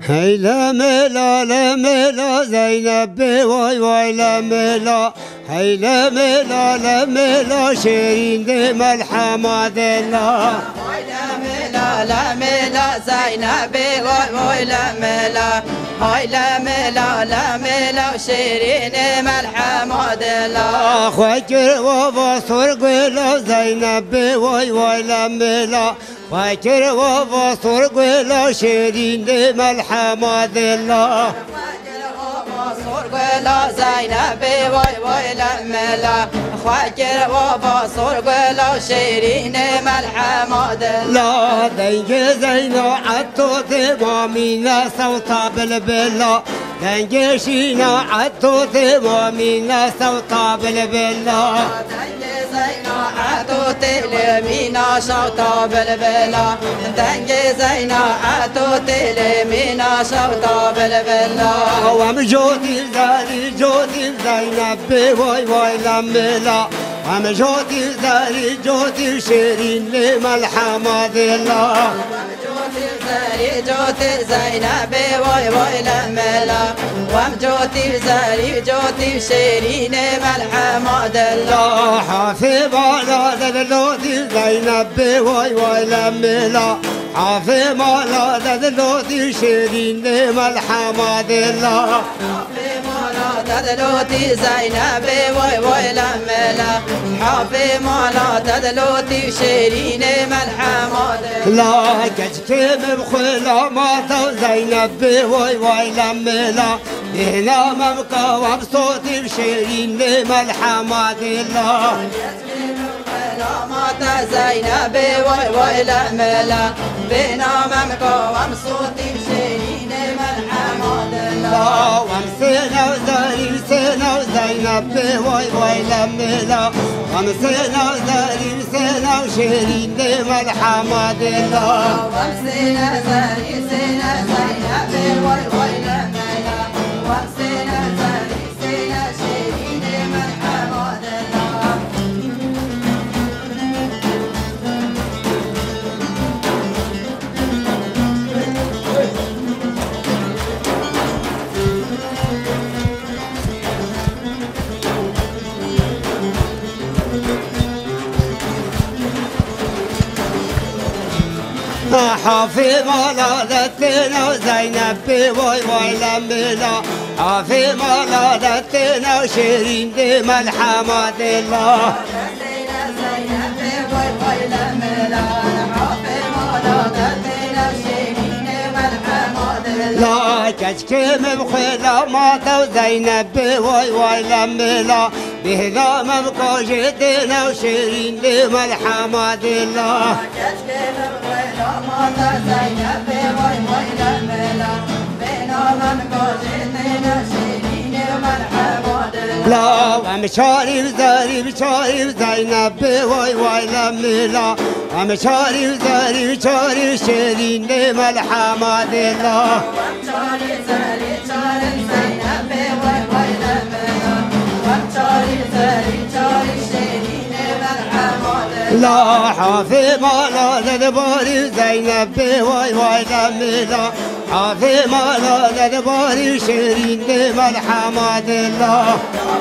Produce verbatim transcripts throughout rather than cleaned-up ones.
هي لا ملا لا ملا زينب واي واي لا ملا، هي لا ملا لا ملا شيرين دم الحمد الله. لا ملا لا ملا زينب واي واي لا ملا، هاي لا ملا لا ملا شيرين دم الحمد الله. خواجر وبصر قلا زينب واي واي لا ملا، خواجر وبصر قلا شيرين دم الحمد الله. قلا زينب واي واي لا ملا، خواجر وبصر قلا شيرين دم الحمد الله. لا دنج زينو عطوت مامينا صوتا بلبلا، دنج شينا عطوت مامينا صوتا بلبلا. دنج زينو عطوت لمينا صوتا بلبلا، دنج زينو عطوت لمينا صوتا بلبلا. ومجودي زاري جودي زينب واي واي لملا، ومجودي زاري جودي شيرين لما الحمد الله. ومجودي زاري جودي زينب واي واي لملا، ومجودي زاري جودي شيرين لما الحمد الله. حافظ على ذلودي زينب واي واي لملا، حافظ على ذلودي شيرين لما الحمد الله. تدلوتي زينب واي واي لملا، حافي مالا تدلوتي شيرين ملحمد. لا كجكم بخلا ماتا زينب واي واي لملا، هنا مبقى وبصوتي بشيرين لملحمد الله. ماتا زينب واي واي لملا، بنا مبقى وبصوتي بشيرين ملحمد الله. ومسينا وزاري مسينا وزينب واي واي لملا، ومسينا وزاري مسينا وشيرين لما الحمد الله. ومسينا زاري مسينا زينب واي واي لملا، ومسينا زاري مسينا شيرين لما الحمد الله. حافظ على ذاتنا وزينب واي واي لملا، حافظ على ذاتنا وشيرين دم الحمد الله. لا كشكم بخلا ماتا وزينب واي واي لملا، بهنا مبقى جدنا وشيرين دم الحمد الله. كشكم بخلا ماتا زينب واي واي لملا، بهنا مبقى جدنا وشيرين دم الحمد الله. لا ومشاري وزاري مشاري زينب واي واي لملا، ومشاري وزاري مشاري شيرين لما الحمد الله. ومشاري زاري شاري زينب واي واي لملا، ومشاري زاري شاري شيرين لما الحمد الله. لا حافظ على ذباري زينب واي واي لملا، حافظ على ذباري شيرين لما الحمد الله.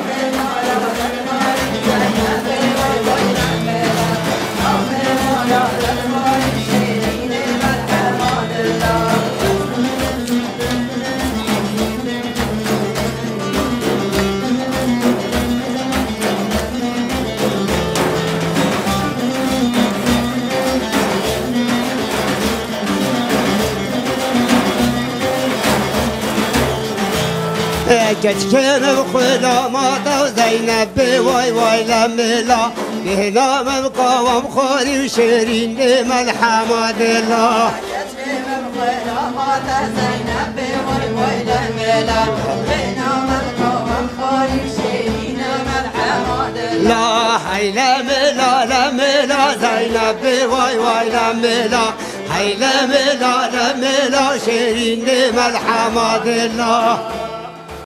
كشكم بخلا ماتا وزينب واي واي لملا، بهنا مبقى ومخالي وشيرين لما الحمد الله. كشكم بخلا ماتا زينب واي واي لملا، بهنا مبقى ومخالي وشيرين لما الحمد الله. لا هي لملا لملا زينب واي واي لملا، هي لملا لملا شيرين لما الحمد الله.